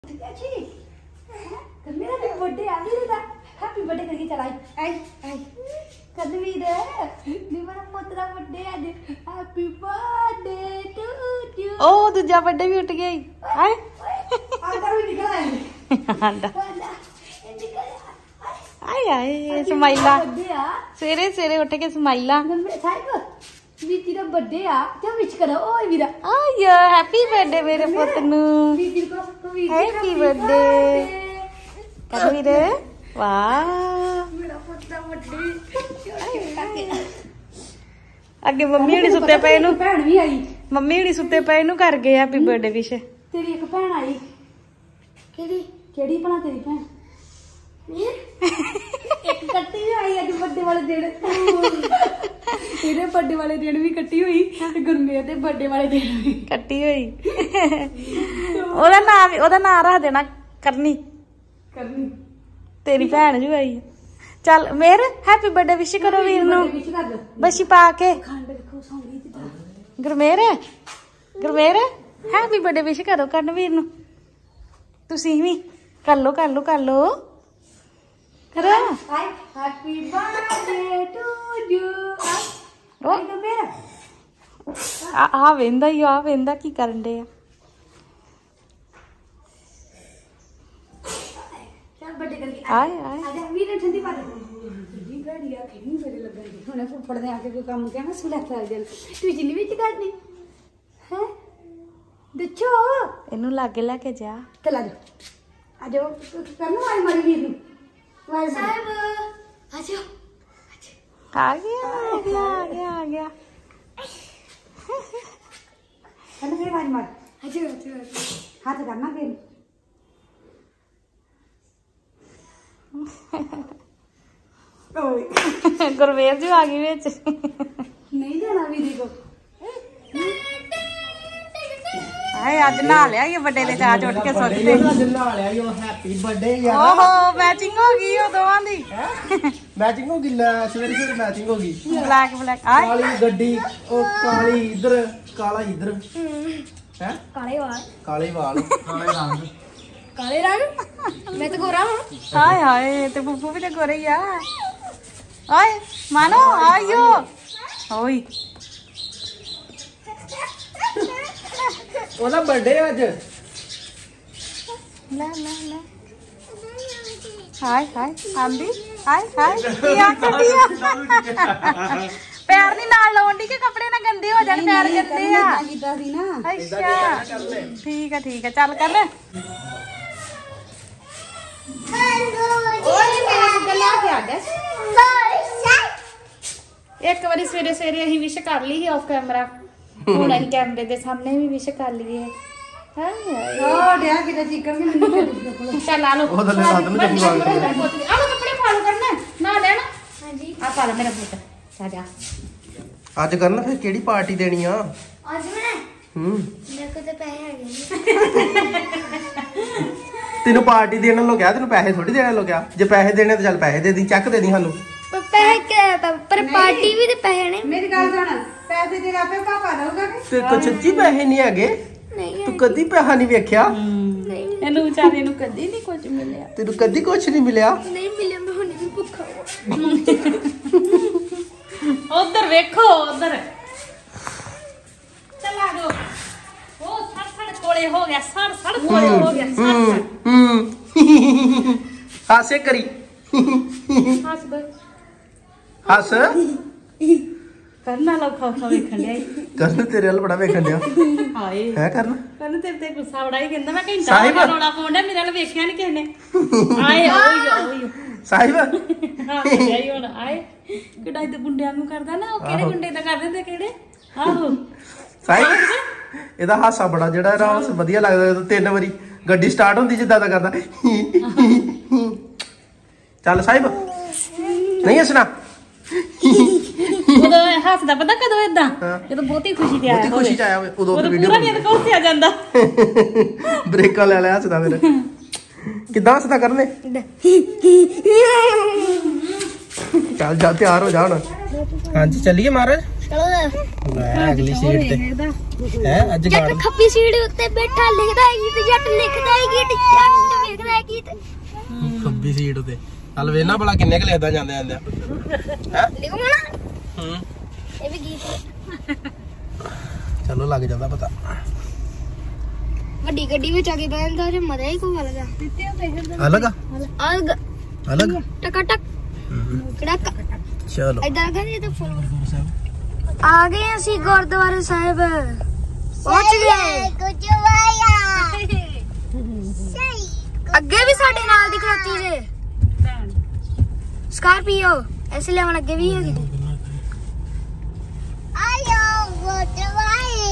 मेरा भी बर्थडे आ गया था। हैप्पी बर्थडे करके चला आई आई कदवीर नी मेरा पुत्रा बर्थडे आज। Happy birthday to you. ओ दूजा बर्थडे भी उठ गया हाय आधा भी निकल आया आंदा आय आय स्माइला सवेरे सवेरे उठ के स्माइला ਵੀਰ ਦਾ ਬਰਥਡੇ ਆ ਤੇ ਵਿਸ਼ ਕਰੋ ਓਏ ਵੀਰਾ ਆਇਆ ਹੈਪੀ ਬਰਥਡੇ ਮੇਰੇ ਪੁੱਤ ਨੂੰ ਵੀਰ ਕੋ ਹੈਪੀ ਬਰਥਡੇ ਕਦਵੀਰ ਵਾਹ ਮੇਰਾ ਪੁੱਤ ਦਾ ਬਰਥਡੇ ਅੱਗੇ ਮੰਮੀ ਹੁਣੀ ਸੁੱਤੇ ਪਏ ਨੂੰ ਭੈਣ ਵੀ ਆਈ ਮੰਮੀ ਹੁਣੀ ਸੁੱਤੇ ਪਏ ਨੂੰ ਕਰ ਗਏ ਹੈਪੀ ਬਰਥਡੇ ਵਿਸ਼ ਤੇਰੀ ਇੱਕ ਭੈਣ ਆਈ ਕਿਹੜੀ ਭਲਾ ਤੇਰੀ ਭੈਣ ਇੱਕ ਕੱਟੀ ਵੀ ਆਈ ਅੱਜ ਬਰਥਡੇ ਵਾਲੇ ਦਿਨ ਇਹਦੇ ਬਰਥਡੇ ਵਾਲੇ ਦਿਨ ਵੀ ਕੱਟੀ ਹੋਈ ਤੇ ਗੁਰਮੇਰ ਦੇ ਬਰਥਡੇ ਵਾਲੇ ਦਿਨ ਵੀ ਕੱਟੀ ਹੋਈ ਉਹਦਾ ਨਾਂ ਰੱਖ ਦੇਣਾ ਕਰਨੀ ਤੇਰੀ ਭੈਣ ਜੂ ਆਈ ਚੱਲ ਮੇਰ ਹੈਪੀ ਬਰਥਡੇ ਵਿਸ਼ ਕਰੋ ਵੀਰ ਨੂੰ ਬਸ਼ੀ ਪਾ ਕੇ ਗੁਰਮੇਰ ਹੈਪੀ ਬਰਥਡੇ ਵਿਸ਼ ਕਰੋ ਕਰਨਵੀਰ ਨੂੰ ਤੁਸੀਂ ਵੀ ਕਰ ਲੋ ਕਰੋ ਕरो हैप्पी बर्थडे टू यू ओ तो मेरा आ वेंदा ही आ वेंदा की करन दे चल बर्थडे करके आए आजा वीर ठंडी पा दे ठंडी गाड़िया खेनी मेरे लगन दी हुने फुफड़ ने आके कोई काम कहना सुला कर दे तू जिनी विच करनी हैं दच्छो इनु लागे लेके जा चल आजा करना वाली मारी वीर नु साहब आ गया चल फिर बाज मार हाथ करना फिर गुरवेर जी आ गई विच नहीं जाना वीर को हाय आज नहा लिया ये बर्थडे ले चाच उठ के सोचते आज नहा लिया यो हैप्पी बर्थडे यार ओहो मैचिंग हो गई ओ दोवां दी मैचिंग हो गई सवेरे सवेरे मैचिंग हो गई ब्लैक ब्लैक आय काली गड्डी ओ काली इधर काला इधर हैं काले वाल काले रंग मैं तो गोरा हूं हाय हाय ते फुफू भी ते गोरे ही आ ओए मानो आयो ओए ओदा बर्थडे आज ला हाय हाय आंदी हाय क्या कर दिया पैर नहीं नाल लाउंडी के कपड़े ना गंदे हो जाने पैर गंदे आ कीता सी ना अच्छा ठीक है चल कर ले ओए मेरा गला के आ गया एक बारी सवेरे सवेरे अहीं विश कर ली ऑफ कैमरा ਹੁਣ ਅਸੀਂ ਕੈਮਰੇ ਦੇ ਸਾਹਮਣੇ ਵੀ ਵਿਸ਼ ਕਰ ਲਈਏ ਹਾਏ ओ डया किता चिकन भी नहीं ਚੱਲ ਆ ਲੋ ਉਹ ਥੱਲੇ ਰਾਤ ਨੂੰ ਜੱਫੀ ਵਾਲ ਕੇ ਆ ਲੋ ਕੱਪੜੇ ਪਾ ਲੋ ਕਰਨਾ ਨਾ ਲੈਣਾ ਹਾਂਜੀ ਆ ਪਾ ਲੈ ਮੇਰਾ ਪੁੱਤ ਸਾਜਾ ਅੱਜ ਕਰਨ ਫਿਰ ਕਿਹੜੀ ਪਾਰਟੀ ਦੇਣੀ ਆ आज मैं मेरे को तो पैसे आ गए ਤੈਨੂੰ ਪਾਰਟੀ ਦੇਣ ਨੂੰ ਕਿਹਾ ਤੈਨੂੰ ਪੈਸੇ ਥੋੜੀ ਦੇਣ ਨੂੰ ਕਿਹਾ ਜੇ ਪੈਸੇ ਦੇਣੇ ਤਾਂ ਚੱਲ ਪੈਸੇ ਦੇ ਦੀ ਚੱਕ ਦੇ ਦੀ ਸਾਨੂੰ पर पार्टी भी तो पैसे ने मेरी गल सुन पैसे तेरे आपे पापा दਊਗਾ ਤੇ ਕੋ ਸੱਚੀ ਪੈਸੇ ਨਹੀਂ ਹੈਗੇ नहीं ਤੂੰ ਕਦੀ ਪੈਸਾ ਨਹੀਂ ਵੇਖਿਆ ਇਹਨੂੰ ਵਿਚਾਰੇ ਨੂੰ ਕਦੀ ਨਹੀਂ ਕੁਝ ਮਿਲਿਆ ਤੈਨੂੰ ਕਦੀ ਕੁਝ ਨਹੀਂ ਮਿਲਿਆ नहीं मिले मैं होने भी भूखा हूं ਉਧਰ ਵੇਖੋ ਉਧਰ ਚਲਾ ਦੋ ਉਹ ਸੜ ਕੋਲੇ ਹੋ ਗਿਆ ਸੜ ਕੋਲੇ ਹੋ ਗਿਆ ਹਾਸੇ ਕਰੀ ਹੱਸ ਬਈ ਹੱਸ ਕਰਨਾ ਲਓ ਖਾ ਵੇਖਣ ਲਿਆ ਕਰਨ ਤੇਰੇ ਵੱਲ ਬੜਾ ਵੇਖਣ ਡਿਆ ਹਾਏ ਹੈ ਕਰਨ ਕਰਨ ਤੇਰੇ ਤੇ ਗੁੱਸਾ ਬੜਾ ਹੀ ਕਹਿੰਦਾ ਮੈਂ ਘੰਟਾ ਸਾਹਿਬ। ਰੋਣਾ ਪਾਉਂਦਾ ਮੇਰੇ ਵੱਲ ਵੇਖਿਆ ਨਹੀਂ ਕਿਸੇ ਨੇ ਆਏ ਓਏ ਸਾਹਿਬ ਹਾਂ ਆਈ ਹੁਣ ਆਏ ਕਿਹੜਾ ਇਹ ਗੁੰਡਿਆਂ ਨੂੰ ਕਰਦਾ ਨਾ ਉਹ ਕਿਹੜੇ ਗੁੰਡੇ ਦਾ ਕਰਦੇ ਤੇ ਕਿਹੜੇ ਆਹੋ ਸਾਹਿਬ ਇਹਦਾ ਹਾਸਾ ਬੜਾ ਜਿਹੜਾ ਇਹਦਾ ਵਧੀਆ ਲੱਗਦਾ ਜਦੋਂ 3 ਵਾਰੀ ਗੱਡੀ ਸਟਾਰਟ ਹੁੰਦੀ ਜਿੱਦਾਂ ਦਾ ਕਰਦਾ ਚੱਲ ਸਾਹਿਬ ਨਹੀਂ ਹੱਸਣਾ ਉਦੋਂ ਹੱਸਦਾ ਪਤਾ ਕਦੋਂ ਇਦਾਂ ਜਦੋਂ ਬਹੁਤੀ ਖੁਸ਼ੀ ਤੇ ਆਇਆ ਬਹੁਤੀ ਖੁਸ਼ੀ ਚ ਆਇਆ ਹੋਵੇ ਉਦੋਂ ਉਦੋਂ ਵੀਡੀਓ ਪੂਰਾ ਨਹੀਂ ਤਾਂ ਕੋਸੇ ਆ ਜਾਂਦਾ ਬ੍ਰੇਕਾਂ ਲੈ ਲਿਆ ਹੱਸਦਾ ਫਿਰ ਕਿੱਦਾਂ ਹੱਸਦਾ ਕਰਨੇ ਚੱਲ ਜਾ ਤਿਆਰ ਹੋ ਜਾ ਹੁਣ ਹਾਂਜੀ ਚੱਲੀਏ ਮਹਾਰਾਜ ਲੈ ਅਗਲੀ ਸੀਟ ਤੇ ਹੈ ਅੱਜ ਜੱਟ ਖੱਬੀ ਸੀਟ ਉੱਤੇ ਬੈਠਾ ਲਿਖਦਾ ਹੈ ਗੀਤ ਜੱਟ ਲਿਖਦਾ ਹੈ ਗੀਤ ਜੱਟ ਵੇਖਦਾ ਹੈ ਗੀਤ ਖੱਬੀ ਸੀਟ ਤੇ ਚੱਲ ਵੇਨਾ ਭਲਾ ਕਿੰਨੇ ਕ ਲਿਖਦਾ ਜਾਂਦੇ ਜਾਂਦੇ ਹੈ ਲਿਖੋ ਨਾ ਹੂੰ ਇਹ ਵੀ ਗੀਤ ਚਲੋ ਲੱਗ ਜਾਂਦਾ ਪਤਾ ਵੱਡੀ ਗੱਡੀ ਵਿੱਚ ਆ ਕੇ ਬੈਠਦਾ ਜੇ ਮਜ਼ਾ ਹੀ ਕੋਈ ਅਲੱਗ ਅਲੱਗ ਅਲੱਗ ਅਲੱਗ ਟਕ ਟਕ ਕੜਕ ਚਲੋ ਇਦਾਂ ਕਰੀਏ ਤਾਂ ਫੁੱਲ ਆ ਗਏ ਅਸੀਂ ਗੁਰਦੁਆਰੇ ਸਾਹਿਬ ਪਹੁੰਚ ਗਏ ਅੱਗੇ ਵੀ ਸਾਡੇ ਨਾਲ ਦੀ ਖਲੋਤੀ ਜੇ ਸਕਾਰਪੀਓ ਇਸ ਲਈ ਹੁਣ ਅੱਗੇ ਵੀ ਹੈਗੀ ਆਇਓ ਗੁਰਦੁਆਰੇ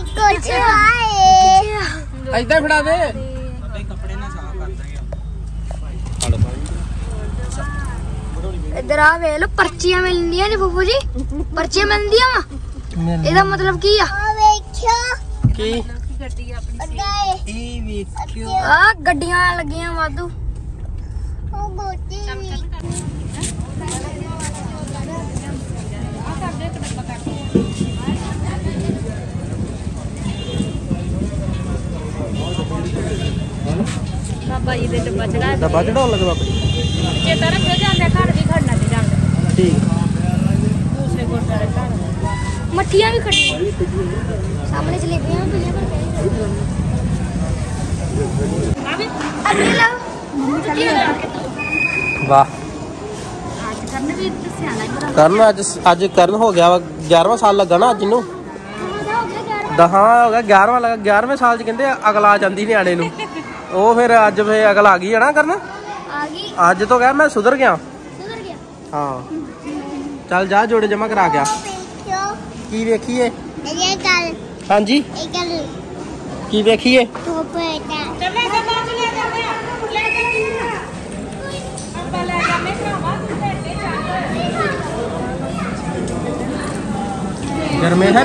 ਐਦਾਂ ਫੜਾ ਦੇ ਇਧਰ ਆ ਵੇਖ ਲੋ ਪਰਚੀਆਂ ਮਿਲਦੀਆਂ ਨੇ ਫੁੱਫੂ ਜੀ ਪਰਚੀਆਂ ਮਿਲਦੀਆਂ ਵਾ ਇਹਦਾ ਮਤਲਬ ਕੀ ਆ ਕੀ ਆ ਗੱਡੀਆਂ ਲੱਗੀਆਂ ਵਾਧੂ ਬਾਬਾ ਜੀ ਦੇ ਡੱਬਾ ਚੜਾ ਡੱਬਾ ਚੜਾਉਣ ਲੱਗੇ ਬਾਬਾ ਜੀ ਚੇਤਾ ਰੱਖਿਓ ਜਾਂਦੇ ਘਰ ਵੀ ਖੜਨਾ ਤੇ ਜਾਂਦੇ ਠੀਕ ਦੂਸਰੇ ਗੁਰਦੁਆਰੇ ਘਰ ਮੱਠੀਆਂ ਵੀ ਖੜੀਆਂ ਸਾਹਮਣੇ ਜਲੇਬੀਆਂ ਪਈਆਂ ਵਾਹ ਅੱਜ ਕਰਨ ਵੀ ਸਿਆਣਾ ਹੀ ਕਰਨ ਅੱਜ ਕਰਨ ਹੋ ਗਿਆ ਵਾ 11ਵਾਂ ਸਾਲ ਲੱਗਾ ਨਾ ਅੱਜ ਨੂੰ ਦਹਾਂ ਹੋ ਗਿਆ 11ਵਾਂ ਲੱਗਾ 11ਵੇਂ ਸਾਲ ਚ ਕਹਿੰਦੇ ਅਗਲਾ ਜਾਂਦੀ ਨਿਆਣੇ ਨੂੰ ਉਹ ਫਿਰ ਅੱਜ ਫੇ ਅਗਲ ਆ ਗਈ ਹੈ ਨਾ ਕਰਨ ਆ ਗਈ ਅੱਜ ਤੋਂ ਕਹਿ ਮੈਂ ਸੁਧਰ ਗਿਆ ਹਾਂ ਚੱਲ ਜਾ ਜੋੜੇ ਜਮਾ ਕਰਾ ਗਿਆ ਕੀ ਵੇਖੀਏ ਹਾਂਜੀ ਕੀ ਵੇਖੀਏ ਗਰਮੇਹਰ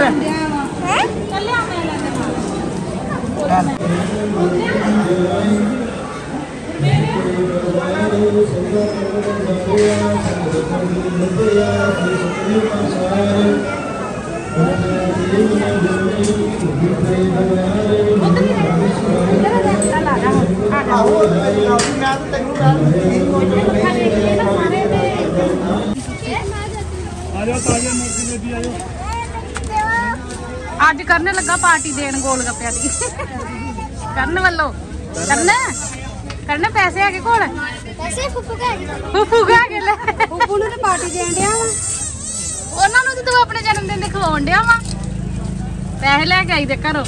ਅੱਜ ਕਰਨ ਲੱਗਾ ਪਾਰਟੀ ਦੇਣ ਗੋਲ ਗੱਪਿਆਂ ਦੀ ਕਰਨ ਵੱਲੋਂ ਕਰਨ ਪੈਸੇ ਹੈਗੇ ਕੋਲ ਪੈਸੇ ਫੁੱਫੂ ਕਾ ਫੁੱਫੂ ਖਾ ਕੇ ਲੈ ਫੁੱਫੂ ਨੂੰ ਤੇ ਪਾਰਟੀ ਦੇਣ ਡਿਆ ਵਾ ਉਹਨਾਂ ਨੂੰ ਤੇ ਤੂੰ ਆਪਣੇ ਜਨਮ ਦਿਨ ਦੇ ਖਵਾਉਣ ਡਿਆ ਵਾ ਪੈਸੇ ਲੈ ਕੇ ਆਈ ਦੇ ਘਰੋਂ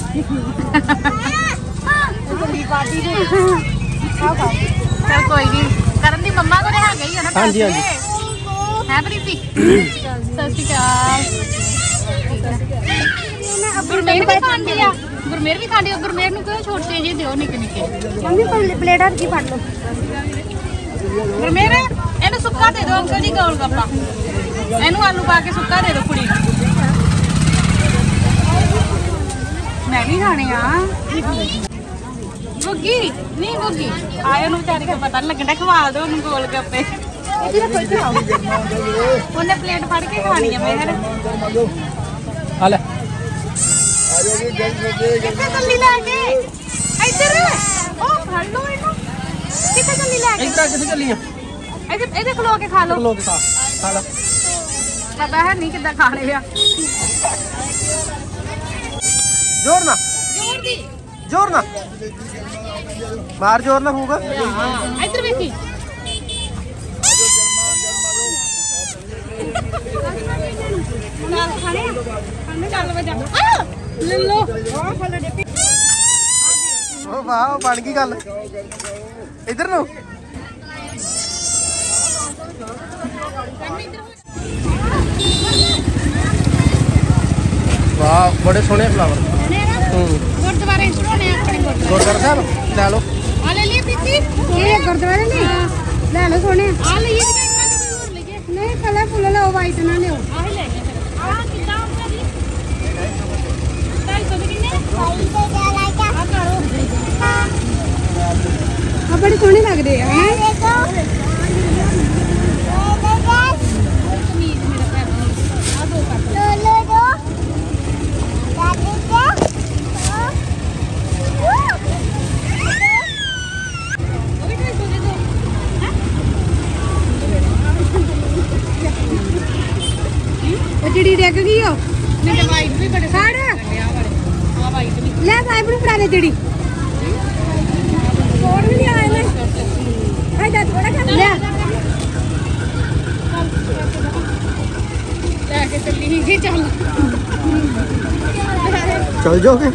ਵੱਡੀ ਪਾਰਟੀ ਦੇ ਚਲ ਕੋਈ ਨਹੀਂ ਕਰਨ ਦੀ ਮੰਮਾ ਕੋਲ ਹੈਗਾ ਹੀ ਆ ਨਾ ਹਾਂਜੀ ਹਾਂਜੀ ਹੈ ਪ੍ਰੀਤੀ ਸਤਿ ਸ਼੍ਰੀ ਅਕਾਲ ਗੁਰਮੇਰ ਵੀ ਖਾਂਦੀ ਆ ਗੁਰਮੇਰ ਵੀ ਖਾਂਦੀ ਆ ਗੁਰਮੇਰ ਨੂੰ ਕਿਉਂ ਛੋਟੇ ਜਿਹੇ ਦਿਓ ਨਿੱਕੇ ਨਿੱਕੇ ਮੰਮੀ ਪਲੇਟਾਂ ਕੀ ਫੜ ਲਓ ਗੁਰਮੇਰ ਇਹਨੂੰ ਸੁੱਕਾ ਦੇ ਦਿਓ ਅੰਕਲ ਜੀ ਗੋਲ ਗੱਪਾ ਇਹਨੂੰ ਆਲੂ ਪਾ ਕੇ ਸੁੱਕਾ ਦੇ ਦਿਓ ਕੁੜੀ ਨੂੰ ਮੈਂ ਵੀ ਖਾਣੇ ਆ ਬੁੱਗੀ ਨਹੀਂ ਬੁੱਗੀ ਆਏ ਨੂੰ ਵਿਚਾਰੀ ਨੂੰ ਪਤਾ ਨਹੀਂ ਲੱਗਣਾ ਖਵਾ ਦਿਓ ਉਹਨੂੰ ਗੋਲ ਗੱਪੇ ਉਹਨੇ ਪਲੇਟ ਫੜ ਕੇ ਖਾਣੀ ਆ ਮੇਹਰ ਆ ਲੈ ਕਿੱਥੇ ਚੱਲੀ ਲੈ ਕੇ ਇੱਧਰ ਉਹ ਫੜ ਲਓ ਇਹਨੂੰ ਕਿੱਥੇ ਚੱਲੀ ਲੈ ਕੇ ਇੱਧਰ ਕਿੱਥੇ ਚੱਲੀ ਆ ਇਹਦੇ ਖਲੋ ਕੇ ਖਾ ਲਓ ਲੋਕ ਖਾ ਲੈ ਪਤਾ ਹੈ ਨਹੀਂ ਕਿੱਦਾਂ ਖਾਣੇ ਆ ਜ਼ੋਰ ਨਾ ਜ਼ੋਰ ਨਾ ਮਾਰ ਜ਼ੋਰ ਨਾ ਹੋਊਗਾ ਇੱਧਰ ਵੇਖੀ ਨਾਲ ਖਾਣੇ ਚੱਲ ਵਜਾ ਲੈ ਲੋ ਉਹ ਵਾਹ ਬਣ ਗਈ ਗੱਲ ਇੱਧਰ ਨੂੰ ਵਾਹ ਬੜੇ ਸੋਹਣੇ ਫਲਾਵਰ ਗੁਰਦੁਆਰੇ ਬਣਾਉਣੇ ਆਪਣੇ ਗੁਰਦੁਆਰਾ ਸਾਹਿਬ ਲੈ ਲਓ ਆ ਲੈ ਲਈ ਪੀਤੀ ਇਹ ਗੁਰਦੁਆਰੇ ਨਹੀਂ ਲੈ ਲਓ ਸੋਹਣੇ ਆ ਲਈਏ ਕਿ ਇਹਨਾਂ ਦੇ ਹੋਰ ਲਈਏ ਨਹੀਂ ਕਲਰ ਫੁੱਲ ਲਓ ਵਾਈਟ ਨਾ ਲਿਓ ਆਹ ਲੈ ਗਏ ਆ ਕਿੱਦਾਂ ਹੁੰਦਾ ਜੀ 250 ਦੇ ਕਿੰਨੇ ਆ ਕਰੋ ਆ ਬੜੇ ਸੋਹਣੇ ਲੱਗਦੇ ਆ ਹੈਂ? ਕਮੀਜ਼ ਮੇਰਾ ਭੈਣ ਆ ਦੋ ਕੱਟ ਗਈ ਹੋ ਮੇਰੇ ਵਾਈਟ ਵੀ ਬੜੇ ਫੜ ਆ ਵਾਈਟ ਵੀ ਲੈ ਸਾਹਿਬ ਨੂੰ ਫੜਾ ਦੇ ਜਿਹੜੀ ਕੋੜ ਵੀ ਨਹੀਂ ਆਏ ਨੇ ਆਇਦਾ ਥੋੜਾ ਕੰਮ ਲੈ ਲੈ ਕੇ ਚੱਲੀ ਹੀ ਚੱਲ ਚੱਲ ਜਾਓਗੇ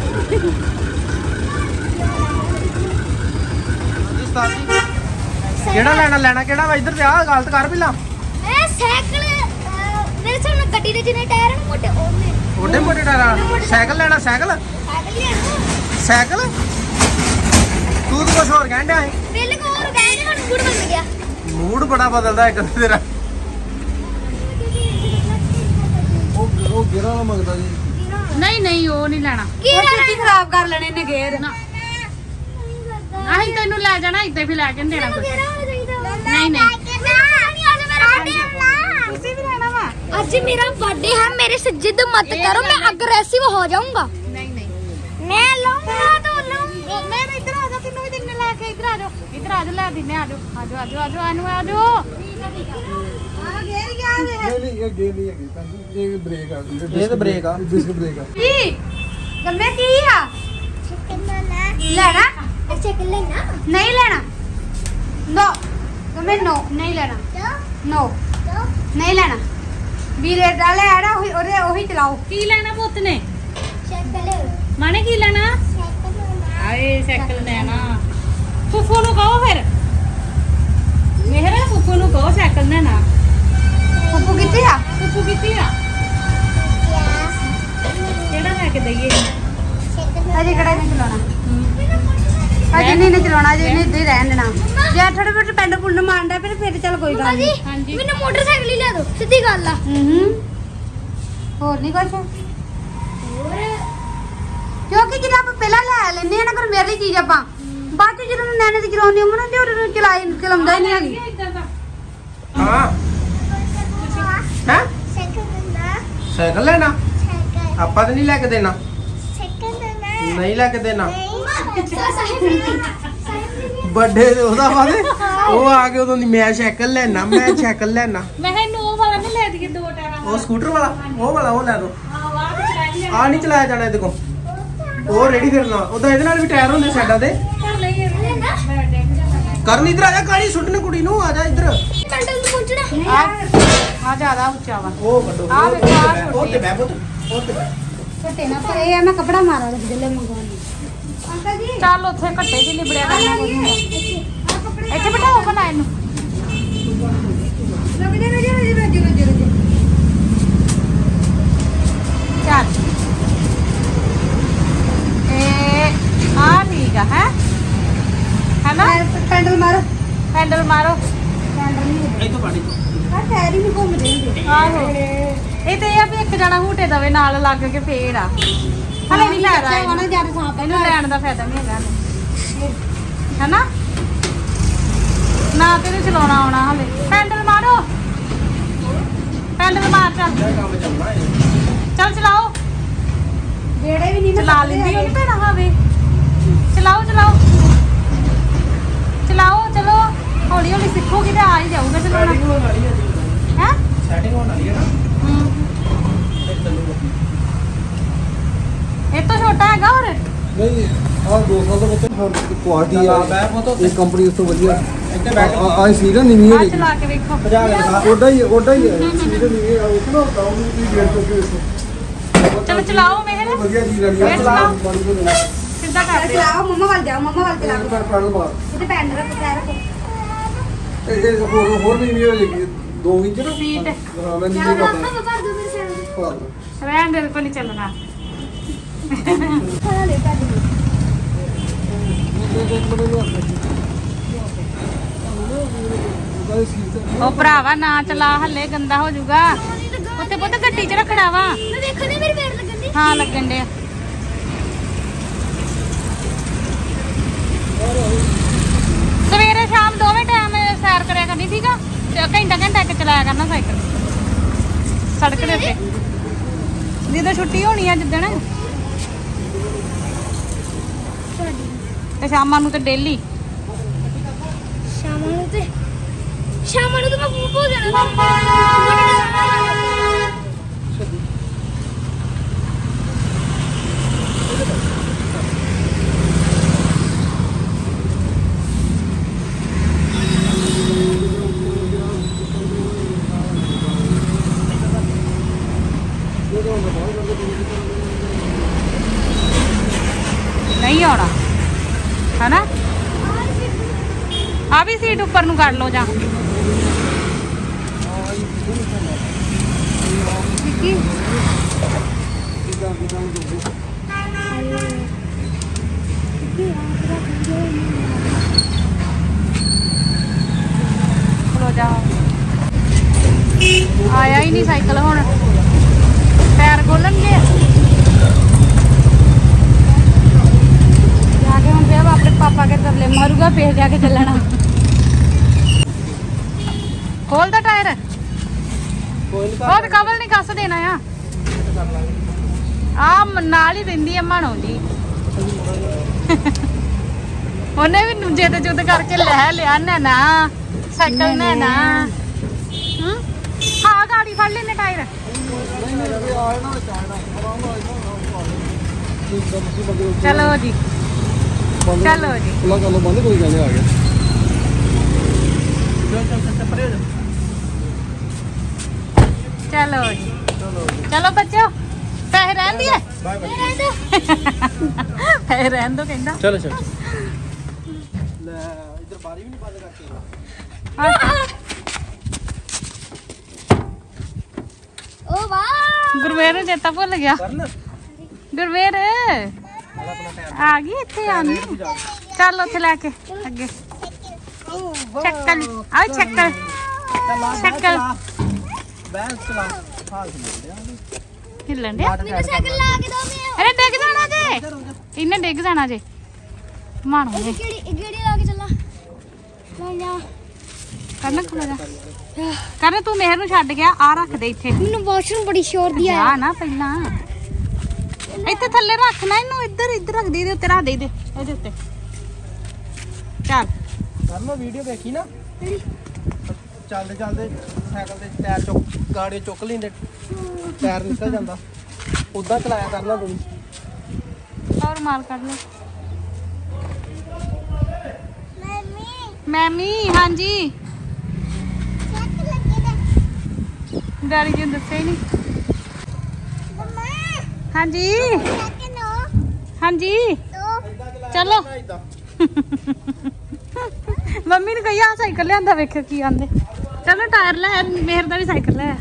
ਕਿਹੜਾ ਲੈਣਾ ਕਿਹੜਾ ਵਾ ਇੱਧਰ ਤੇ ਆ ਗਲਤ ਕਰ ਪਹਿਲਾਂ ਇਹ ਸਾਈਕਲ ਮੇਰੇ ਸਾਹਮਣੇ ਗੱਡੀ ਦੇ ਜਿੰਨੇ ਟਾਇਰ ਨੇ ਮੋਟੇ ਉਹਨੇ ਮੋਟੇ ਮੋਟੇ ਟਾਇਰਾਂ ਸਾਈਕਲ ਲੈਣਾ ਸਾਈਕਲ ਤੂੰ ਤਾਂ ਕੁਛ ਹੋਰ ਕਹਿਣ ਡਿਆ ਸੀ ਪਹਿਲੇ ਕੋ ਹੋਰ ਗਏ ਨੇ ਹੁਣ ਮੂਡ ਬਦਲ ਗਿਆ ਮੂਡ ਬੜਾ ਬਦਲਦਾ ਇੱਕ ਤੇਰਾ ਉਹ ਗੇਰਾ ਨਾ ਮੰਗਦਾ ਜੀ ਨਹੀਂ ਉਹ ਨਹੀਂ ਲੈਣਾ ਕੀ ਛੇਤੀ ਖਰਾਬ ਕਰ ਲੈਣੇ ਨੇ ਗੇਰ ਨਾ ਅਸੀਂ ਤੈਨੂੰ ਲੈ ਜਾਣਾ ਇੱਥੇ ਵੀ ਲੈ ਕੇ ਨਹੀਂ ਦੇਣਾ ਕੁਝ ਨਹੀਂ ਤੁਸੀਂ ਵੀ ਲੈਣਾ ਵਾ आज मेरा बर्थडे है मेरे से जिद मत करो मैं अग्रेसिव हो जाऊंगा नहीं मैं लूंगा तो लूंगा मैं इधर आ जा तीनों भी दिन ला के इधर आ जा ला दिने आ जाओ आनु आ जाओ ਨਹੀਂ ਇਹ ਗੇ ਨਹੀਂ ਹੈਗੀ ਭੈਣ ਜੀ ਇਹ ਬ੍ਰੇਕ ਆ ਇਹ ਤਾਂ ਬ੍ਰੇਕ ਆ ਡਿਸਕ ਬ੍ਰੇਕ ਆ की गम्मे की आ लेना चेक लेना नहीं लेना नो गम्मे नो नहीं लेना नो नहीं लेना ਵੀਰੇ ਡਾਲੇ ਆ ਨਾ ਉਹੀ ਚਲਾਓ ਕੀ ਲੈਣਾ ਪੁੱਤ ਨੇ ਮਾਨੇ ਕੀ ਲੈਣਾ ਆਏ ਸਾਈਕਲ ਲੈਣਾ ਫੁੱਫੂ ਨੂੰ ਕਹੋ ਫਿਰ ਮੇਹਰਾ ਫੁੱਫੂ ਨੂੰ ਕਹੋ ਸਾਈਕਲ ਲੈਣਾ ਪੱਪੂ ਕਿੱਥੇ ਆ ਫੁੱਫੂ ਕਿੱਥੇ ਆ ਕਿਹੜਾ ਲੈ ਕੇ ਦਈਏ ਅਜੇ ਕਿਹੜਾ ਨਹੀਂ ਚਲਾਉਣਾ ਅਜੇ ਨਹੀਂ ਚਲਾਉਣਾ ਅਜੇ ਨਹੀਂ ਇੱਧਰ ਰਹਿਣ ਦੇਣਾ ਜੇ ਥੋੜੇ ਬਹੁਤ ਪੈਂਡ ਪੁੰਡ ਮਾਰਦਾ ਫਿਰ ਚੱਲ ਕੋਈ ਗੱਲ ਨਹੀਂ ਹਾਂਜੀ ਮੈਨੂੰ ਮੋਟਰਸਾਈਕਲ ਹੀ ਲੈ ਦਿਓ ਸਿੱਧੀ ਗੱਲ ਆ ਹੋਰ ਨਹੀਂ ਕੁਛ ਕਿਉਂਕਿ ਜਦੋਂ ਆਪਾਂ ਪਹਿਲਾਂ ਲੈ ਲੈਂਦੇ ਆ ਨਾ ਕਰ ਮੇਰੀ ਚੀਜ਼ ਆਪਾਂ ਬਾਅਦ ਚ ਜਦੋਂ ਨੈਣੇ ਦੀ ਚਲਾਉਂਦੀ ਉਮਰ ਹੁੰਦੀ ਉਹਨੂੰ ਚਲਾਉਂਦਾ ਹੀ ਨਹੀਂ ਹੈਗੀ ਹਾਂ ਹੈ ਸਾਈਕਲ ਲੈਣਾ ਆਪਾਂ ਤਾਂ ਨਹੀਂ ਲੈ ਕੇ ਦੇਣਾ ਨਹੀਂ ਲੈ ਕੇ ਦੇਣਾ ਵੱਡੇ ਉਹਦਾ ਵਾਦੇ ਉਹ ਆ ਕੇ ਉਦੋਂ ਦੀ ਮੈਂ ਸਾਈਕਲ ਲੈਣਾ ਮੈਂ ਸਾਈਕਲ ਲੈਣਾ ਮੈਂ ਇਹਨੂੰ ਉਹ ਵਾਲਾ ਨਹੀਂ ਲੈ ਦਈਏ ਦੋ ਟਾਇਰਾਂ ਉਹ ਸਕੂਟਰ ਵਾਲਾ ਉਹ ਲੈ ਦੋ ਆਹ ਤੇ ਚਲਾਈ ਆ ਨਹੀਂ ਚਲਾਇਆ ਜਾਣਾ ਇਹਦੇ ਕੋਲ ਉਹ ਰੈਡੀ ਕਰਨਾ ਉਹਦਾ ਇਹਦੇ ਨਾਲ ਵੀ ਟਾਇਰ ਹੁੰਦੇ ਸਾਈਡਾਂ ਤੇ ਕਰ ਲਈਏ ਕਰਨ ਇੱਧਰ ਆ ਜਾ ਕਾਲੀ ਸੁੱਟਣ ਕੁੜੀ ਨੂੰ ਆ ਜਾ ਇੱਧਰ ਪੈਂਡਲ ਨੂੰ ਪਹੁੰਚਣਾ ਆ ਜ਼ਿਆਦਾ ਉੱਚਾ ਵਾ ਉਹ ਕੱਢੋ ਆ ਵੇਖੋ ਆ ਉਹ ਤੇ ਬੈ ਪੁੱਤ ਉਹ ਤੇ ਬੈ ਘੱਟੇ ਨਾ ਪਰ ਇਹ ਆ ਮੈਂ ਕੱਪੜਾ ਮਾਰਾ ਲੱਗ ਜਲੇ ਮੰਗਵਾਉਣੀ ਅੰਕਲ ਜੀ ਚੱਲ ਉੱਥੇ ਘੱਟੇ ਚ ਲਿਬੜਿਆ ਕਰਨਾ ਕੁਝ ਨਹੀਂ ਇੱਥੇ ਬਿਠਾਓ ਬਣਾ ਇਹਨੂੰ ਰੁਕ ਚੱਲ ਇਹ ਆ ਠੀਕ ਆ ਹੈ ਹੈਨਾ ਪੈਂਡਲ ਮਾਰੋ ਹੈਂਡਲ ਮਾਰੋ ਪੈਂਡਲ ਨਹੀਂ ਇੱਥੋਂ ਪਾਣੀ ਆ ਟਾਇਰ ਹੀ ਨਹੀਂ ਘੁੰਮਦੇ ਹੁੰਦੇ ਆਹੋ ਇਹ ਤੇ ਇਹ ਆ ਵੀ ਇੱਕ ਜਣਾ ਹੂਟੇ ਦਵੇ ਨਾਲ ਲੱਗ ਕੇ ਫੇਰ ਆ ਹਲੇ ਨਹੀਂ ਲੈ ਰਹਾ ਉਹਨਾਂ ਜਿਆਦਾ ਸਾਫ ਇਹਨੂੰ ਲੈਣ ਦਾ ਫਾਇਦਾ ਨਹੀਂ ਹੈਗਾ ਹੈਨਾ ਨਾ ਤੈਨੂੰ ਚਲਾਉਣਾ ਆਉਣਾ ਹਲੇ ਪੈਂਡਲ ਮਾਰੋ ਪੈਂਡਲ ਮਾਰ ਚੱਲ ਕੰਮ ਚੱਲਣਾ ਹੈ ਚੱਲ ਚਲਾਓ ਜਿਹੜੇ ਵੀ ਨਹੀਂ ਚਲਾ ਲੈਂਦੀ ਉਹ ਨਹੀਂ ਭੈਣਾ ਹਾਵੇ ਚਲਾਓ ਚਲੋ ਹੌਲੀ ਹੌਲੀ ਸਿੱਖੋਗੀ ਤੇ ਆ ਹੀ ਜਾਊਗਾ ਚਲਾਉਣਾ ਸੈਟਿੰਗ ਹੋਣ ਵਾਲੀ ਹੈ ਹੈ ਸੈਟਿੰਗ ਹੋਣ ਵਾਲੀ ਹੈ ਨਾ ਇਹ ਚੱਲੂਗਾ ਇਹ ਤੋਂ ਛੋਟਾ ਹੈਗਾ ਹੋਰ ਨਹੀਂ ਆ 2 ਸਾਲ ਦਾ ਬੱਚਾ ਹੋਰ ਕੁਆਲਿਟੀ ਆ ਬੈ ਪੁੱਤ ਇਹ ਕੰਪਨੀ ਉਸ ਤੋਂ ਵਧੀਆ ਇੱਥੇ ਬੈਠ ਆ ਸੀ ਨਾ ਨਹੀਂ ਆ ਹੈ ਚਲਾ ਕੇ ਵੇਖੋ ਭਜਾ ਕੇ ਦਿਖਾ ਉਹਦਾ ਹੀ ਹੈ ਸੀ ਤਾਂ ਨਹੀਂ ਹੈ ਉਸ ਨੂੰ ਡਾਊਨ ਦੀ ਗੇਟ ਤੋਂ ਕਿਸ ਚਲੋ ਚਲਾਓ ਮੇਹਰ ਵਧੀਆ ਚੀਜ਼ ਆ ਇਹ ਚਲਾਓ। ਸਿੱਧਾ ਕਰ ਦੇ ਚਲਾਓ ਮੰਮਾ ਵੱਲ ਜਾਓ ਮੰਮਾ ਵੱਲ ਚਲਾਓ ਪੈਡਲ ਮਾਰ ਇਹਦੇ ਪੈਂਡਲ ਰੱਖ ਪੈਰ ਰੱਖੋ ਇਹ ਹੋਰ ਨਹੀਂ ਹੋ ਜਾਏਗੀ 2 ਇੰਚ ਨਾ ਸੀਟ ਹਾਂ ਮੈਂ ਨਹੀਂ ਚੱਲ ਕਰਦਾ ਰੱਖੋ ਕਰ ਦੋ ਮੇਰੇ ਸਾਈਡ ਰਹਿਣ ਦੇ ਕੋ ਨਹੀਂ ਚੱਲਣਾ ਖਾਣਾ ਲੈ ਪਾ ਦੇ ਉਹ ਭਰਾਵਾ ਨਾ ਚਲਾ ਹੱਲੇ ਗੰਦਾ ਹੋ ਜਾਊਗਾ ਉੱਥੇ ਪੁੱਤ ਗੱਡੀ 'ਚ ਰੱਖਣਾ ਵਾ ਮੈਂ ਵੇਖਣੇ ਮੇਰੇ ਪੈਰ ਲੱਗਣ ਦੀ ਹਾਂ ਲੱਗਣ ਦੇ ਸਵੇਰੇ ਸ਼ਾਮ ਦੋਵੇਂ ਟਾਈਮ ਸੈਰ ਕਰਿਆ ਕਰਨੀ ਠੀਕ ਆ ਤੇ ਘੰਟਾ ਇੱਕ ਚਲਾਇਆ ਕਰਨਾ ਸਾਈਕਲ ਸੜਕ ਦੇ ਉੱਤੇ ਜਦੋਂ ਛੁੱਟੀ ਹੋਣੀ ਆ ਜਿੱਦਣ ਤੇ ਸ਼ਾਮਾਂ ਨੂੰ ਤੇ ਡੇਲੀ ਸ਼ਾਮ ਨੂੰ ਤਾਂ ਮੈਂ ਭੁੱਲ ਜਾਣਾ ਆ ਵੀ ਸੀਟ ਉੱਪਰ ਨੂੰ ਕਰ ਲਓ ਜਾਂ ਵਿੱਕੀ ਖਲੋ ਜਾ ਆਇਆ ਹੀ ਨਹੀਂ ਸਾਈਕਲ ਹੁਣ ਟਾਇਰ ਖੋਲਣਗੇ ਜਾ ਕੇ ਹੁਣ ਫਿਰ ਆਪਣੇ ਪਾਪਾ ਕੇ ਤਰਲੇ ਮਾਰੂਗਾ ਫੇਰ ਜਾ ਕੇ ਚੱਲਣਾ ਖੋਲ ਦਾ ਟਾਇਰ ਬਹੁਤ ਕਵਲ ਨਹੀਂ ਕੱਸ ਦੇਣਾ ਆ ਨਾਲ ਹੀ ਰਹਿੰਦੀ ਆ ਮਾਣੋ ਜੀ ਉਹਨੇ ਵੀ ਨੂਜੇ ਤੇ ਜੁੱਦ ਕਰਕੇ ਲੈ ਲਿਆ ਨਾ ਸਾਈਕਲ ਨਾ ਹਾਂ ਗਾੜੀ ਫੜ ਲੈਨੇ ਟਾਇਰ ਚਲੋ ਜੀ ਚਲੋ ਜੀ ਖੁੱਲਾ ਕਰ ਲਓ ਬੰਦ ਕੋਈ ਗੱਲ ਨਹੀਂ ਆ ਗਿਆ ਚਲੋ ਜੀ ਚਲੋ ਬੱਚੋ ਪੈਸੇ ਰਹਿੰਦੀ ਹੈ ਪੈਸੇ ਰਹਿਣ ਦੋ ਕਹਿੰਦਾ ਚਲੋ ਚਲੋ ਲੈ ਇੱਧਰ ਬਾਰੀ ਵੀ ਨਹੀਂ ਬੰਦ ਕਰਕੇ ओ वाह ਗੁਰਵੇਰ ਨੂੰ ਚੇਤਾ ਭੁੱਲ ਗਿਆ ਕਰਨ ਗੁਰਵੇਰ ਆ ਗਈ ਇੱਥੇ ਆਂਦੀ ਚੱਲ ਉੱਥੇ ਲੈ ਕੇ ਅੱਗੇ ਚੱਕਲ ਆ ਚੱਕਲ ਚੱਕਲ ਬੈਂਸ ਚਲਾ ਹਾਲ ਹਿੱਲਣ ਡਿਆ मैंने साइकिल ला के दो मैं ਅਰੇ ਡਿੱਗ ਜਾਣਾ ਜੇ ਇਹਨੇ ਡਿੱਗ ਜਾਣਾ ਜੇ ਮਾਣੋ ਜੇ गेड़ी ला के चला मैं जा ਕਰਨ ਖੁੱਲਾ ਜਾ ਕਰਨ ਤੂੰ ਮਿਹਰ ਨੂੰ ਛੱਡ ਗਿਆ ਆ ਰੱਖ ਦੇ ਇੱਥੇ मैंने वॉशरूम बड़ी शोर दिया ਜਾ ਨਾ ਪਹਿਲਾਂ ਇੱਥੇ ਥੱਲੇ ਰੱਖਣਾ ਇਹਨੂੰ ਇੱਧਰ ਰੱਖ ਦੇ ਇਹਦੇ ਉੱਤੇ ਰੱਖ ਦੇ ਇਹਦੇ ਉੱਤੇ ਚੱਲ ਕਰਨ ਵੀਡੀਓ ਦੇਖੀ ਨਾ ਚੱਲਦੇ ਚੱਲਦੇ ਸਾਈਕਲ ਤੇ ਟਾਇਰ ਚੁੱਕ ਗਾੜੀ ਚੁੱਕ ਲੈਂਦੇ ਟਾਇਰ ਨਿਕਲ ਜਾਂਦਾ ਉਦਾਂ ਚਲਾਇਆ ਕਰਨਾ ਤੂੰ ਔਰ ਮਾਲ ਕੱਢ ਲੈ मम्मी ਮੈਮੀ ਹਾਂਜੀ साइकिल लगे दे ਡੈਡੀ ਜੀ ਨੂੰ ਦੱਸਿਆ ਹੀ ਨਹੀਂ मम्मा ਹਾਂਜੀ साइकिल नो ਹਾਂਜੀ तो ਚਲੋ ਮੰਮੀ ਨੂੰ ਕਹੀਆ ਸਾਈਕਲ ਲਿਆਂਦਾ ਵੇਖਿਓ ਕੀ ਆਂਦੇ ਚਲੋ ਟਾਇਰ ਲੈ ਮੇਰ ਦਾ ਵੀ ਸਾਈਕਲ ਲੈ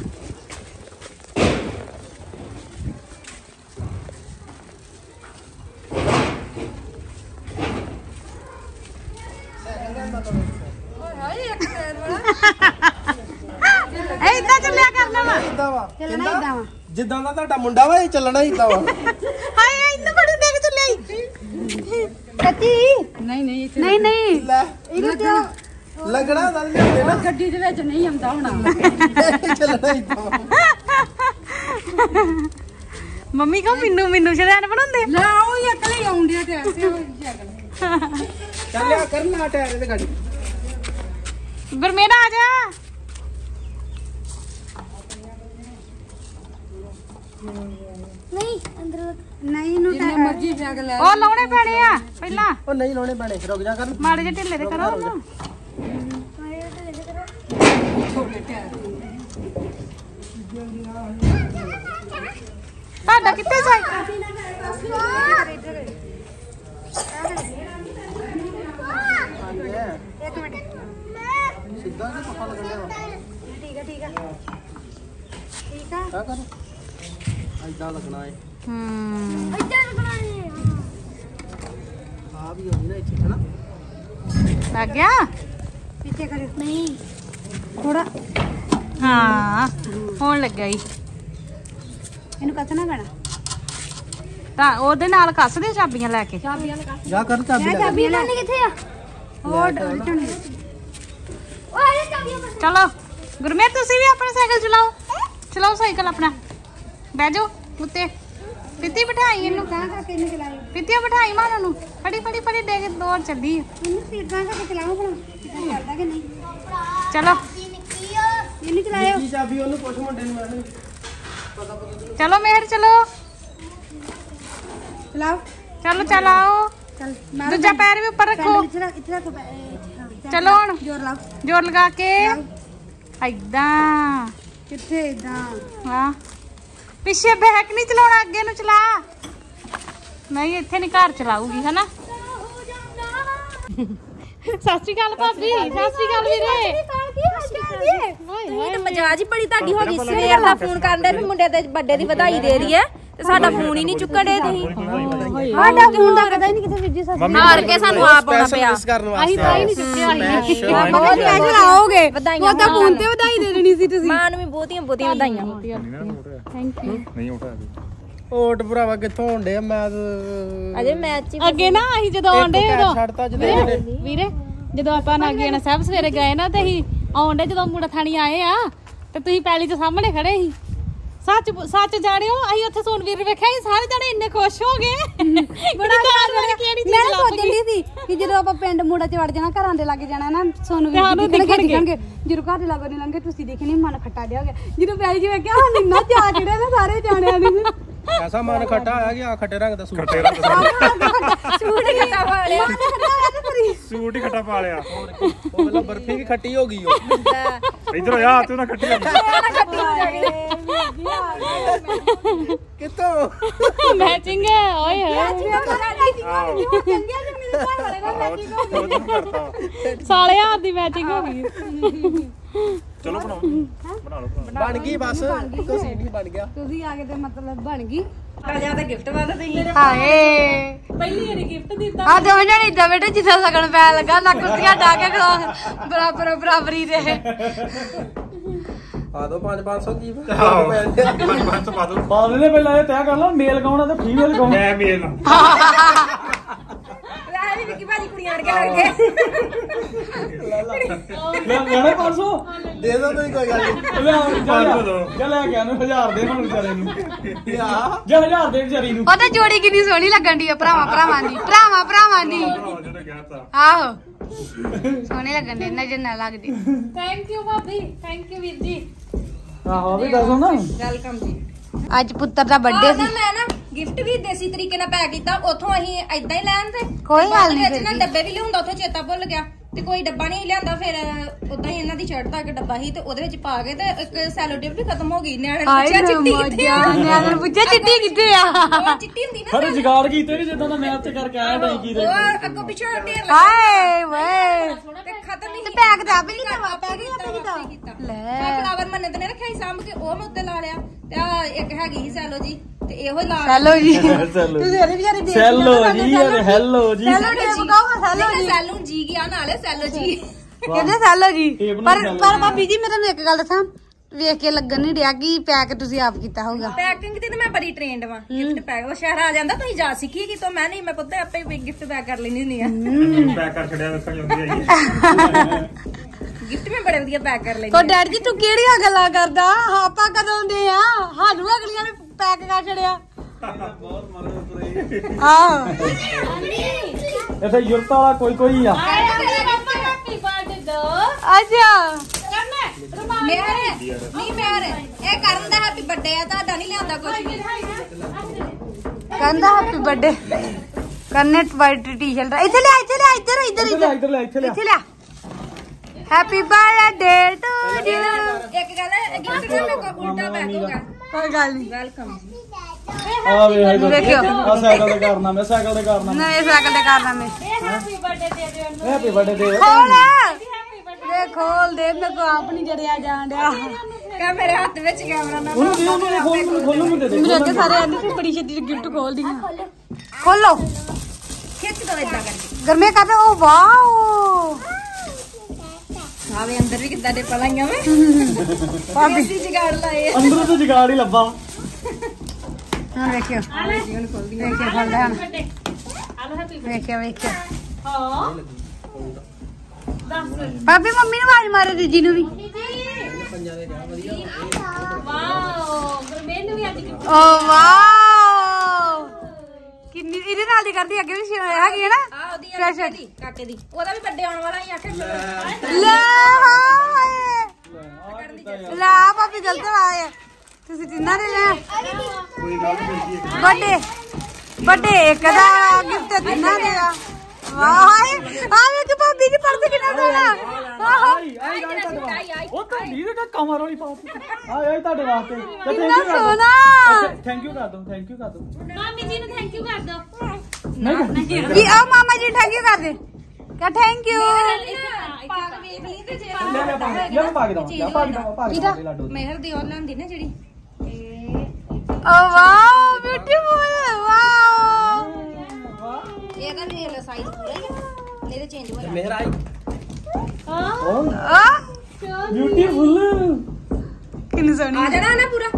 ਏਦਾਂ ਚੱਲਿਆ ਕਰਨਾ ਵਾ ਇਦਾਂ ਵਾ चलना इदा वा ਜਿੱਦਾਂ ਦਾ ਤੁਹਾਡਾ ਮੁੰਡਾ ਵਾ ਇਹ ਚੱਲਣਾ ਇਦਾਂ ਵਾ ਹਾਏ ਇੰਨਾ ਬੜੀ ਦੇਖ ਚੱਲਿਆ कति ਨਹੀਂ ਨਹੀਂ ਲੈ ਲੱਗਣਾ ਤਾਂ ਨਹੀਂ ਨਾ ਗੱਡੀ ਦੇ ਵਿੱਚ ਨਹੀਂ ਆਉਂਦਾ ਹੋਣਾ ਇਹ ਚੱਲਣਾ ਇਦਾਂ ਮੰਮੀ ਕਹੋ ਮੈਨੂੰ ਸ਼ਰੈਣ ਬਣਾਉਂਦੇ ਲੈ ਉਹ ਅਕਲ ਹੀ ਆਉਂਦੀ ਤੇ ਐਸੇ ਹੋਈ ਅਕਲ ਚੱਲਿਆ ਕਰਨਾ ਟਾਇਰ ਤੇ ਗਾੜੀ ਗੁਰਮੇਰਾ ਆ ਜਾ नहीं अंदर ਨਹੀਂ ਨੂੰ ਜਿੰਨੇ ਮਰਜੀ ਬੈਗ ਲੈ ਉਹ ਲਾਉਣੇ ਪੈਣੇ ਆ ਪਹਿਲਾਂ ਉਹ ਨਹੀਂ ਲਾਉਣੇ ਪੈਣੇ ਰੁਕ ਜਾ ਕਰਨ ਮਾੜੇ ਜਿਹੇ ਢਿੱਲੇ ਤੇ ਕਰੋ ਨਾ ਤੁਹਾਡਾ ਕਿੱਥੇ ਸਾਈਕਲ एक मिनट ਸਿੱਧਾ ਨਹੀਂ ਪੱਕਾ ਲੱਗਣਾ ठीक है ठीक है ठीक है ਆ ਕਰ ਇਦਾਂ ਲੱਗਣਾ ਹੈ इधर रुकना है ਆ ਵੀ ਹੋਣੀ ਨਾ ਇੱਥੇ ਹਨਾ ਲੱਗ ਗਿਆ पीछे करो नहीं थोड़ा ਹਾਂ ਹੋਣ ਲੱਗਾ ਈ इन्हें कसना पैना ਤਾਂ ਉਹਦੇ ਨਾਲ ਕੱਸ ਦੇ ਚਾਬੀਆਂ ਲੈ ਕੇ ਜਾ ਕਰ ਚਾਬੀ ਲੈ चाबी लानी किथे आ और रिटर्न ओ अरे चाबी पर ਚਲੋ ਗੁਰਮੇਰ ਤੁਸੀਂ ਵੀ ਆਪਣਾ ਸਾਈਕਲ ਚਲਾਓ ਸਾਈਕਲ ਆਪਣਾ ਬਹਿ ਜਾਓ ਉੱਤੇ ਪਿੱਤੀ ਬਿਠਾਈ ਇਹਨੂੰ कहां का किने चलाओ ਪਿੱਤੀਆਂ ਬਿਠਾਈ ਮਾਂ ਨੂੰ ਫੜੀ ਡੇਗ ਦੌੜ ਚੱਲੀ इन्हें सीट कहां का चलाओ भला चलता कि नहीं ਚਲੋ ये नहीं चलायो ਕੀ ਚਾਬੀ ਉਹਨੂੰ ਪੁੱਛ ਮੁੰਡੇ ਨੂੰ ਮੈਂ ਚਲੋ ਮਿਹਰ ਚਲੋ चलाओ ਚਲਾਓ चल ਦੂਜਾ ਪੈਰ ਵੀ ਉੱਪਰ ਰੱਖੋ इतना इतना तो ਚਲੋ ਹੁਣ जोर लाओ ਜ਼ੋਰ ਲਗਾ ਕੇ ਏਦਾਂ किथे इदा ਹਾਂ ਪਿੱਛੇ ਬੈਕ ਨਹੀਂ ਚਲਾਉਣਾ ਅੱਗੇ ਨੂੰ ਚਲਾ ਨਹੀਂ ਇੱਥੇ ਨਹੀਂ ਘਰ ਚਲਾਊਗੀ ਹਨਾ ਸਤਿ ਸ਼੍ਰੀ ਅਕਾਲ ਭਾਬੀ, ਸਤਿ ਸ਼੍ਰੀ ਅਕਾਲ ਵੀਰੇ। ਤੁਸੀਂ ਤਾਂ ਮਜਾਜ ਹੀ ਬੜੀ ਤੁਹਾਡੀ ਹੋ ਗਈ। ਸਵੇਰ ਦਾ ਫੋਨ ਕਰਨ ਦੇ ਮੁੰਡੇ ਦੇ ਬਰਥਡੇ ਦੀ ਵਧਾਈ ਦੇ ਰਹੀ ਹੈ ਤੇ ਸਾਡਾ ਫੋਨ ਹੀ ਨਹੀਂ ਚੁੱਕਣ ਦੇ ਤੁਸੀਂ। ਸਾਡਾ ਫੋਨ ਦਾ ਪਤਾ ਹੀ ਨਹੀਂ ਕਿੱਥੇ ਵਿੱਜੀ ਸੱਚ ਹਾਰ ਕੇ ਸਾਨੂੰ ਆਪ ਆਉਣਾ ਪਿਆ। ਅਸੀਂ ਤਾਂ ਹੀ ਨਹੀਂ ਚੁੱਕਿਆ ਸੀ। ਬਹੁਤ ਸਪੈਸ਼ਲ ਆਓਗੇ ਵਧਾਈਆਂ। ਉਹਦਾ ਫੋਨ ਤੇ ਵਧਾਈ ਦੇ ਦੇਣੀ ਸੀ ਤੁਸੀਂ। ਮਾਂ ਨੂੰ ਵੀ ਬਹੁਤੀਆਂ ਵਧਾਈਆਂ। Thank you. ਨਹੀਂ ਉਠਾ ਓਟ ਭਰਾਵਾ ਕਿੱਥੋਂ ਹੁੰਦੇ ਆ ਮੈਂ ਅਜੇ ਮੈਚ ਅੱਗੇ ਨਾ ਅਸੀਂ ਜਦੋਂ ਆਉਂਦੇ ਉਦੋਂ ਛੱਡਤਾ ਜਦੋਂ ਵੀਰੇ ਜਦੋਂ ਆਪਾਂ ਨਾਗੀਆਣਾ ਸਾਹਿਬ ਸਵੇਰੇ ਗਏ ਨਾ ਤੇ ਅਸੀਂ ਆਉਂਦੇ ਜਦੋਂ ਮੁੰਡਾ ਥਾਣੀ ਆਏ ਆ ਤੇ ਤੁਸੀਂ ਪੈਲੀ ਦੇ ਸਾਹਮਣੇ ਖੜੇ ਸੀ। ਸੱਚ ਜਾਣਿਓ ਅਸੀਂ ਉੱਥੇ ਸੋਨਵੀਰ ਵੇਖਿਆ ਸੀ, ਸਾਰੇ ਜਣੇ ਇੰਨੇ ਖੁਸ਼ ਹੋ ਗਏ। ਮੈਂ ਸੋਚਦੀ ਸੀ ਕਿ ਜਦੋਂ ਆਪਾਂ ਪਿੰਡ ਮੋੜਾ ਚ ਵੜ ਜਾਣਾ ਘਰਾਂ ਦੇ ਲੱਗ ਜਾਣਾ ਨਾ ਸੋਨੂੰ ਵੀ ਦਿਖਣਗੇ। ਜਦੋਂ ਘਰ ਦੇ ਲਾਗੋਂ ਨਹੀਂ ਲੰਘੇ ਤੁਸੀਂ ਦੇਖਣੀ ਮਨ ਖੱਟਾ ਜਿਹਾ ਹੋ ਗਿਆ। ਜਦੋਂ ਪੈਲੀ ਚ ਵੇਖਿਆ ਹੁਣ ਇੰਨਾ ਚਾਅ ਚੜਿਆ ਨਾ ਸਾਰੇ ਜਾਣਿਆਂ ਨੂੰ। ਐਸਾ ਮਨ ਖੱਟਾ ਆ ਗਿਆ ਖੱਟੇ ਰੰਗ ਦਾ ਸੂਟ ਸੂਟ ਖੱਟਾ ਪਾ ਲਿਆ। ਸੂਟ ਹੀ ਖੱਟਾ ਪਾ ਲਿਆ। ਉਹ ਮਤਲਬ ਬਰਫੀ ਵੀ ਖੱਟੀ ਹੋ ਗਈ ਉਹ। ਇਧਰ ਆ ਤੂੰ ਨਾ ਖੱਟੀ ਕਿੱਥੋਂ ਮੈਚਿੰਗ ਓਏ ਹੋਏ ਸਾਲੇ ਹਾਰ ਦੀ ਮੈਚਿੰਗ ਹੋ ਗਈ। ਚਲੋ ਬਣਾ ਲਓ ਬਣ ਗਈ ਬਸ ਇੱਕੋ ਸੀਟ ਹੀ ਬਣ ਗਿਆ। ਤੁਸੀਂ ਆ ਕੇ ਤੇ ਮਤਲਬ ਬਣ ਗਈ। ਜਾਂ ਤਾਂ ਗਿਫਟ ਵਾਲਾ ਤੁਸੀਂ ਹਾਏ ਪਹਿਲੀ ਵਾਰੀ ਗਿਫਟ ਦਿੱਤਾ। ਆ ਦੋਵੇਂ ਜਣੇ ਇਦਾਂ ਬੇਟੇ ਜਿੱਥੇ ਸਗਣ ਪੈ ਲੱਗਾ ਨਾ ਕੁਰਸੀਆਂ ਢਾ ਕੇ ਬਰਾਬਰੀ ਦੇ। ਆ ਦੋ 500 ਕੀ ਪੰਜ ਪਾ ਦੋ। ਬਾਅਦ ਦੇ ਪਹਿਲਾਂ ਇਹ ਤੈਅ ਕਰ ਲਾ ਮੇਲ ਕੌਣ ਆ ਤੇ ਫੀਮੇਲ ਕੌਣ। ਮੈਂ ਮੇਲ ਵੈਸੇ ਵਿੱਕੀ ਭਾਜੀ ਕੁੜੀਆਂ ਵਰਗੇ ਲੱਗਦੇ। ਲੈ ਲੈਣੇ 500 ਦੇ ਦੋ ਤੁਸੀਂ ਕੋਈ ਗੱਲ ਨਹੀਂ। ਲੈ ਲੈ ਕੇ ਆਨੂੰ 1000 ਦੇ ਹੁਣ ਵਿਚਾਰੇ ਨੂੰ। ਜੇ 1000 ਦੇ ਵਿਚਾਰੀ ਨੂੰ। ਉਹ ਤਾਂ ਜੋੜੀ ਕਿੰਨੀ ਸੋਹਣੀ ਲੱਗਣ ਦੀ ਆ ਭਰਾਵਾਂ ਦੀ। ਜਦੋਂ ਗਿਆ ਤਾਂ ਆਹੋ ਸੋਹਣੇ ਲੱਗਣ ਦੇ ਨਜ਼ਰ ਨਾ ਲੱਗਦੀ। ਥੈਂਕ ਯੂ ਭਾਬੀ, ਥੈਂਕ ਯੂ ਵੀਰ ਜੀ। ਆਹੋ ਵੀ ਦੱਸੋ ਨਾ। ਵੈਲਕਮ ਜੀ। ਅੱਜ ਪੁੱਤਰ ਦਾ ਬਰਥਡੇ ਸੀ। ਮੈਂ ਨਾ ਗਿਫਟ ਵੀ ਦੇਸੀ ਤਰੀਕੇ ਨਾਲ ਪੈਕ ਕੀਤਾ। ਉੱਥੋਂ ਅਸੀਂ ਏਦਾਂ ਹੀ ਲੈਣ ਤੇ ਕੋਈ ਗੱਲ ਨੀ ਵਿੱਚ ਨਾ ਡੱਬੇ ਵੀ ਲਿਆਉਂਦਾ ਉੱਥੋਂ ਚੇਤਾ ਭੁੱਲ ਗਿਆ ਤੇ ਕੋਈ ਡੱਬਾ ਨਹੀਂ ਲਿਆਂਦਾ। ਫਿਰ ਉਦਾਂ ਹੀ ਇਹਨਾਂ ਦੀ ਸ਼ਰਟ ਦਾ ਇੱਕ ਡੱਬਾ ਸੀ ਤੇ ਉਹਦੇ ਵਿੱਚ ਪਾ ਕੇ ਤੇ ਇੱਕ ਸੈਲੋ ਟੇਪ ਵੀ ਖਤਮ ਹੋ ਗਈ। ਨਿਆਣੇ ਨੂੰ ਪੁੱਛਿਆ ਚਿੱਟੀ ਕਿੱਥੇ ਆ? ਨਿਆਣੇ ਨੂੰ ਪੁੱਛਿਆ ਚਿੱਟੀ ਕਿੱਥੇ ਆ? ਉਹ ਚਿੱਟੀ ਹੁੰਦੀ ਨਾ ਹਰੇ ਜਗਾੜ ਕੀਤੇ ਨੀ ਜਿੱਦਾਂ ਦਾ ਮੈਂ ਉੱਤੇ ਕਰਕੇ ਆਇਆ ਨਹੀਂ ਕੀ ਦੇ। ਉਹ ਅੱਗੋਂ ਪਿੱਛੋਂ ਢੇਰ ਲੱਗਾ ਹਾਏ ਵੇ ਤੇ ਖਤਮ ਨਹੀਂ ਤੇ ਪੈਕ ਤਾਂ ਆਪੇ ਕੀਤਾ ਵਾ ਪੈਕ ਕੀਤਾ। ਲੈ ਮੈਂ ਫਲਾਵਰ ਮੰਨਤ ਨੇ ਰੱਖਿਆ ਸੀ ਸਾਂਭ ਕੇ, ਉਹ ਮੈਂ ਉੱਤੇ ਲਾ ਲਿਆ ਤੇ ਆ ਇੱਕ ਹੈਗੀ ਸੀ ਸੈਲੋ ਜੀ ਤੇ ਇਹੋ ਲਾ ਹੈਲੋ ਜੀ ਤੁਸੀਂ ਇਹਦੇ ਵਿਚਾਰੇ ਦੇਖ ਸੈਲੋ ਜੀ ਯਾਰ ਹੈਲੋ ਜੀ। ਸੈਲੋ ਟੇਪ ਕਹੋ ਸੈਲੋ ਜੀ। ਸੈਲੂ ਜੀ ਗਿਆ ਨਾਲੇ ਸੈਲੋ ਜੀ। ਕਹਿੰਦੇ ਸੈਲੋ ਜੀ। ਟੇਪ ਨੂੰ ਪਰ ਸੈਲੋ ਭਾਬੀ ਜੀ ਮੈਂ ਤੁਹਾਨੂੰ ਇੱਕ ਗੱਲ ਦੱਸਾਂ ਵੇਖ ਕੇ ਲੱਗਣ ਨਹੀਂ ਡਿਆ ਕਿ ਪੈਕ ਤੁਸੀਂ ਆਪ ਕੀਤਾ ਹੋਊਗਾ। ਪੈਕਿੰਗ ਤੇ ਮੈਂ ਬੜੀ ਟ੍ਰੇਨਡ ਵਾਂ। ਗਿਫਟ ਪੈਕ ਉਹ ਸ਼ਹਿਰ ਆ ਜਾਂਦਾ ਤੁਸੀਂ ਜਾ ਸਿੱਖੀ ਕਿ ਤੋਂ ਮੈਂ ਨਹੀਂ ਮੈਂ ਪੁੱਤ ਆਪੇ ਗਿਫਟ ਪੈਕ ਕਰ ਲੈਣੀ ਹੁੰਦੀ ਆ। ਪੈਕ ਕਰ ਛੱਡਿਆ ਵੇਖਣ ਜਾਂਦੀ ਆਈ। ਗਿਫਟ ਮੈਂ ਬੜੇ ਵਧੀਆ ਪੈਕ ਕਰ ਲੈਣੀ। ਉਹ ਡੈਡ ਜੀ ਤੂੰ ਕਿਹੜੀਆਂ ਗੱਲਾਂ ਕਰਦਾ? ਆਪਾਂ ਕਦੋਂ ਦੇ ਆ ਸਾਨੂੰ ਅਗਲੀਆਂ ਨੇ ਪੈਕ ਕਰ ਛੜਿਆ। ਆਹ ਇੱਥੇ ਯੁਰਤ ਵਾਲਾ ਕੋਈ ਆ। ਹੈਪੀ ਬਰਥਡੇ ਦੋ ਅੱਛਾ ਮੇਰ ਇਹ ਕਰਨ ਦਾ ਹੈਪੀ ਬਰਥਡੇ ਆ ਤੁਹਾਡਾ ਨਹੀਂ ਲਿਆਂਦਾ ਕੁਝ ਵੀ। ਕਹਿੰਦਾ ਹੈਪੀ ਬਰਥਡੇ ਕਰਨੇ ਵਾਈਟ ਟੀ-ਸ਼ਰਟ ਇੱਥੇ ਲੈ ਇੱਥੇ ਲਿਆ ਹੈਪੀ ਬਰਥਡੇ ਟੂ ਯੂ। ਇੱਕ ਗੱਲ ਹੈ ਗਿਫਟ ਦਾ ਮੇਰੇ ਕੋਲ ਉਲਟਾ ਪੈਕ ਹੋਗਾ। ਕੋਈ ਗੱਲ ਨਹੀਂ ਵੈਲਕਮ ਜੀ। ਆ ਵੇ ਦੇਖਿਓ ਆ ਸਾਈਕਲ ਦੇ ਕਾਰਨਾਮੇ ਮੈਂ ਸਾਈਕਲ ਦੇ ਕਾਰਨਾਮੇ। ਨਹੀਂ ਸਾਈਕਲ ਤੇ ਕਰ ਲਾਂਗੇ। ਹੈਪੀ ਬਰਥਡੇ ਦੇ ਦਿਓ ਉਹਨੂੰ। ਹੈਪੀ ਬਰਥਡੇ ਦੇ। ਖੋਲ ਦੇ ਖੋਲ ਦੇ ਮੇਰੇ ਕੋ ਆਪ ਨਹੀਂ ਜੜਿਆ ਜਾਣ ਡਿਆ। ਕਾ ਮੇਰੇ ਹੱਥ ਵਿੱਚ ਕੈਮਰਾ ਨਾ ਉਹਨੂੰ ਦੇ ਉਹਨੂੰ ਖੋਲੂ ਨੂੰ ਦੇ ਦੇ। ਮੇਰੇ ਅੱਗੇ ਸਾਰੇ ਆਂਦੇ ਤੂੰ ਬੜੀ ਛੇਤੀ ਗਿਫਟ ਖੋਲਦੀ ਆ। ਖੋਲੋ ਖਿੱਚ ਦੋ ਇਦਾਂ ਕਰਕੇ। ਗਰਮੇ ਕਰ ਓ ਵਾਓ ਆਵੇ ਅੰਦਰ ਵੀ ਕਿੱਦਾਂ ਦੇ ਪਲਾਈਆਂ ਵੇ ਭਾਬੀ ਦੇਸੀ ਜਗਾੜ ਲਾਏ। ਅੰਦਰ ਤੋਂ ਜਗਾੜ ਹੀ ਲੱਭਾ। ਹਾਂ ਵੇਖਿਓ ਵੇਖਿਓ ਖੋਲਦਾ ਹਨ ਵੇਖਿਓ ਹਾਂ ਭਾਬੀ ਮੰਮੀ ਨੂੰ ਆਵਾਜ਼ ਮਾਰੋ ਦੀਦੀ ਨੂੰ ਵੀ। ਵਾਓ ਗੁਰਮੇਨ ਵੀ ਅੱਜ ਗਿਫਟ। ਓ ਵਾਓ ਕਿੰਨੀ ਇਹਦੇ ਨਾਲ ਦੀ ਕਰਦੀ ਅੱਗੇ ਵੀ ਹੈਗੀ ਹੈ ਨਾ। ਆ ਉਹਦੀ ਕਾਕੇ ਦੀ ਉਹਦਾ ਵੀ ਬਰਥਡੇ ਆਉਣ ਵਾਲਾ ਹੀ ਆਖੇ। ਲੈ ਹਾਏ ਲੈ ਭਾਬੀ ਗਲਤ ਆਏ ਤੁਸੀਂ ਤਿੰਨਾਂ ਨੇ ਲੈ ਬਰਥਡੇ ਇੱਕ ਦਾ ਗਿਫਟ ਤਿੰਨਾਂ ਦੇ ਆ। ਵਾਹ ਆ ਵੇਖ ਭਾਬੀ ਦੀ ਪਰਸ ਕਿੰਨਾ ਸੋਹਣਾ। ਉਹ ਤਾਂ ਨੀਰੇ ਦਾ ਕਮਰ ਵਾਲੀ ਪਾਸ ਆ ਇਹ ਤੁਹਾਡੇ ਵਾਸਤੇ। ਕਿੰਨਾ ਸੋਹਣਾ। ਥੈਂਕ ਯੂ ਕਰ ਦੋ ਮਾਮੀ ਜੀ ਨੂੰ ਥੈਂਕ ਯੂ ਕਰ ਦੋ। ਨਹੀਂ ਵੀ ਆ ਮਾਮਾ ਜੀ ਥੈਂਕ ਯੂ ਕਰ ਦੇ ਕਾ ਥੈਂਕ ਯੂ ਪਾਕ ਵੇਖ ਲਈ ਤੇ ਜੇ ਲੈ ਪਾ ਕੇ ਦਵਾਂ ਲਾਡੂ ਮਿਹਰ ਦੀ ਉਹ ਲੈਂਦੀ ਨਾ ਜਿਹੜੀ ਓ ਵਾਓ ਬਿਊਟੀਫੁਲ ਵਾਓ ਇਹਦਾ ਨਹੀਂ ਇਹ ਸਾਈਜ਼ ਪੂਰਾ ਹੀ ਆ ਨਹੀਂ ਤੇ ਚੇਂਜ ਹੋ ਮੇਹਰ ਆਈ ਆ ਬਿਊਟੀਫੁਲ ਕਿੰਨੀ ਸੋਹਣੀ ਆ ਜਾਣਾ ਨਾ ਪੂਰਾ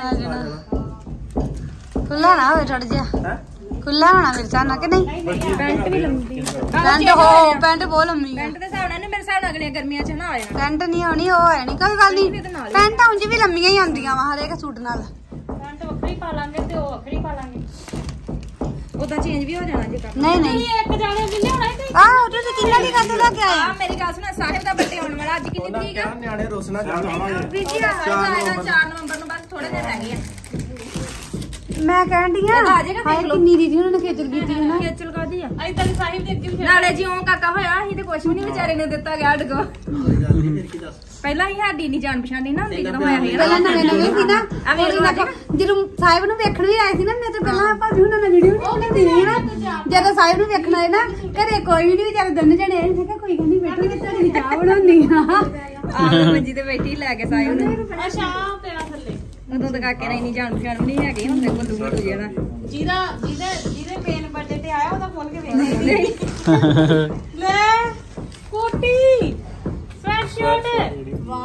ਖੁੱਲਾ ਨਾ ਹੋਵੇ ਛੱਡ ਜਾ ਖੁੱਲਾ ਹੋਣਾ ਮੇਰੇ ਸਾਹਮਣੇ ਕਿ ਨਹੀਂ ਪੈਂਟ ਵੀ ਲੰਬੀ ਪੈਂਟ ਬਹੁਤ ਲੰਮੀ ਹੈ ਪੈਂਟ ਦੇ ਹਿਸਾਬ ਨਾਲ ਮੇਰੇ ਹਿਸਾਬ ਨਾਲ ਅਗਲੀਆਂ ਗਰਮੀਆਂ ਚ ਨਾ ਆ ਜਾਣਾ ਪੈਂਟ ਨਹੀਂ ਆਉਣੀ ਉਹ ਹੈ ਨਹੀਂ ਕੋਈ ਗੱਲ ਨਹੀਂ ਪੈਂਟਾਂ ਉਂਝ ਵੀ ਲੰਮੀਆਂ ਹੀ ਆਉਂਦੀਆਂ ਵਾ ਹਰੇਕ ਸੂਟ ਨਾਲ ਪੈਂਟ ਵੱਖਰੀ ਪਾ ਲਾਂਗੇ ਤੇ ਉਹ ਵੱਖਰੀ ਪਾ ਲਾਂਗੇ ਉਹਦਾ ਚੇਂਜ ਵੀ ਹੋ ਜਾਣਾ ਜੇ ਕਰ ਨਹੀਂ ਨਹੀਂ ਇੱਕ ਜਾਣੇ ਜਿੰਨੇ ਹੋਣਾ ਤੇ ਆਹ ਤੁਸੀਂ ਕਿੰਨਾ ਦੀ ਗੱਲ ਲੈ ਕੇ ਆਏ ਆ ਮੇਰੀ ਗੱਲ ਸੁਣ ਸਾਹਿਬ ਦਾ ਬਰਥਡੇ ਆਉਣ ਵਾਲਾ ਅੱਜ ਕਿੰਨੀ ਤਰੀਕ ਆ ਨਿਆਣੇ ਰੋਸਣਾ ਚਾਹੁੰਦੇ ਵੀਰ ਜੀ ਆਏਗਾ 4 ਨਵੰਬਰ ਨੂੰ ਬਸ ਥੋੜੇ ਦਿਨ ਰਹਿ ਗਏ ਆ ਮੈਂ ਕਹਿਣ ਡਈ ਆ ਆ ਜਾਏਗਾ, ਹਾਏ ਕਿੰਨੀ ਦੀਦੀ ਉਹਨਾਂ ਨੇ ਖੇਚਲ ਕੀਤੀ ਹੈ ਨਾ ਖੇਚਲ ਕਾਦੀ ਆ ਅਸੀਂ ਤਾਂ ਸਾਹਿਬ ਦੇ ਅੱਗੇ ਵੀ ਨਾਲੇ ਜਿਉਂ ਕਾਕਾ ਹੋਇਆ ਅਸੀਂ ਤੇ ਕੁਛ ਵੀ ਨਹੀਂ ਵਿਚਾਰੇ ਨੂੰ ਦਿੱਤਾ ਗਿਆ ਡਗੋ ਪਹਿਲਾਂ ਹੀ ਸਾਡੀ ਨਹੀਂ ਜਾਣ ਪਛਾਣ ਨਾ ਹੁੰਦੀ ਜਦੋਂ ਹੋਇਆ ਸੀ ਪਹਿਲਾਂ ਨਵੇਂ ਨਵੇਂ ਸੀ ਨਾ ਜਦੋਂ ਸਾਹਿਬ ਨੂੰ ਵੇਖਣ ਵੀ ਆਏ ਸੀ ਨਾ ਮੈਂ ਤਾਂ ਪਹਿਲਾਂ ਭਾਬੀ ਉਹਨਾਂ ਨੇ ਵੀਡੀਓ ਬਣਾਉਂਦੀ ਸੀ ਨਾ ਜਦੋਂ ਸਾਹਿਬ ਨੂੰ ਵੇਖਣ ਆਏ ਨਾ ਘਰੇ ਕੋਈ ਵੀ ਨਹੀਂ ਵਿਚਾਰੇ ਦੋਨੇ ਜਣੇ ਆਏ ਮੈਂ ਕਿਹਾ ਕੋਈ ਗੱਲ ਨਹੀਂ ਬੈਠੋ ਤੇ ਤੁਹਾਡੀ ਚਾਹ ਬਣਾਉਣੀ ਆ ਆਹ ਮੰਜੀ ਤੇ ਬੈਠੀ ਲੈ ਕੇ ਸਾਇਓ ਨੂੰ ਅੱਛਾ ਤੇਰਾ ਥੱਲੇ ਉਦੋਂ ਤਾਂ ਕਾਕੇ ਨਾਲ ਇੰਨੀ ਜਾਣ ਪਛਾਣ ਵੀ ਨਹੀਂ ਹੈਗੀ ਹੁੰਦੇ ਬੰਦੂ ਬੰਦੂ ਜਿਹੜਾ ਜਿਹਦੇ ਪੇਨ ਬਰਥਡੇ ਤੇ ਆਇਆ ਉਹਦਾ ਫੋਨ ਕੇ ਵੇਖ ਲੈ ਕੋਟੀ ਸਵੈਟਸ਼ਰਟ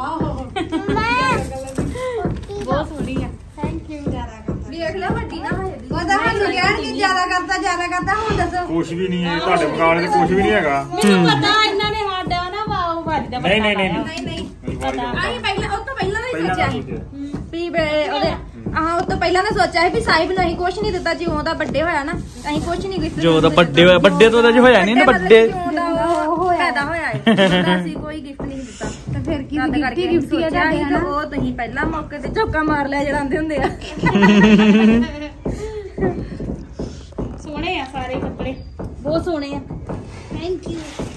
ਬਹੁਤ ਸੋਹਣੀ ਆ ਵੇਖ ਲੈ ਵੱਡੀ ਨਾ ਹੋਏ ਉਹਦਾ ਸਾਨੂੰ ਕਹਿਣ ਕਿ ਜ਼ਿਆਦਾ ਕਰਦਾ ਹੁਣ ਦੱਸੋ ਕੁਛ ਵੀ ਨਹੀਂ ਹੈ ਤੁਹਾਡੇ ਮੁਕਾਬਲੇ ਤੇ ਕੁਛ ਵੀ ਨਹੀਂ ਹੈਗਾ ਮੈਨੂੰ ਪਤਾ ਇਹਨਾਂ ਨੇ ਸਾਡਾ ਨਾ ਵਾਹ ਵੱਜਦਾ ਨਹੀਂ ਨਹੀਂ ਨਹੀਂ ਨਹੀਂ ਅਸੀਂ ਪਹਿਲਾਂ ਉਹ ਤੋਂ ਪਹਿਲਾਂ ਦਾ ਹੀ ਸੋਚਿਆ ਸੀ ਵੀ ਉਹਦੇ ਉਹ ਤੋਂ ਪਹਿਲਾਂ ਦਾ ਸੋਚਿਆ ਸੀ ਵੀ ਸਾਹਿਬ ਨੂੰ ਅਸੀਂ ਕੁਝ ਨਹੀਂ ਦਿੱਤਾ ਜਿਉਂ ਉਹਦਾ ਬਰਥਡੇ ਹੋਇਆ ਨਾ ਅਸੀਂ ਕੁਝ ਨਹੀਂ ਗਿਫਟ ਜੋ ਉਹਦਾ ਵੱਡੇ ਹੋਇਆ ਵੱਡੇ ਤੋਂ ਉਹਦਾ ਜੋ ਹੋਇਆ ਨਹੀਂ ਨਾ ਵੱਡੇ ਪੈਦਾ ਹੋਇਆ ਹੈ ਅਸੀਂ ਕੋਈ ਗਿਫਟ ਨਹੀਂ ਦਿੱਤਾ ਤੇ ਫਿਰ ਕੀ ਤਦ ਕਰਕੇ ਗਿਫਟ ਹੀ ਆ ਤੁਹਾਡੇ ਹਨਾ ਉਹ ਤੁਸੀਂ ਪਹਿਲਾਂ ਮੌਕੇ ਤੇ ਝੋਕਾ ਮਾਰ ਲਿਆ ਜਿਹੜਾ ਆਂਦੇ ਹੁੰਦੇ ਆ ਸੋਹਣੇ ਆ ਸਾਰੇ ਕੱਪੜੇ ਬਹੁਤ ਸੋਹਣੇ ਆ ਥੈਂਕ ਯੂ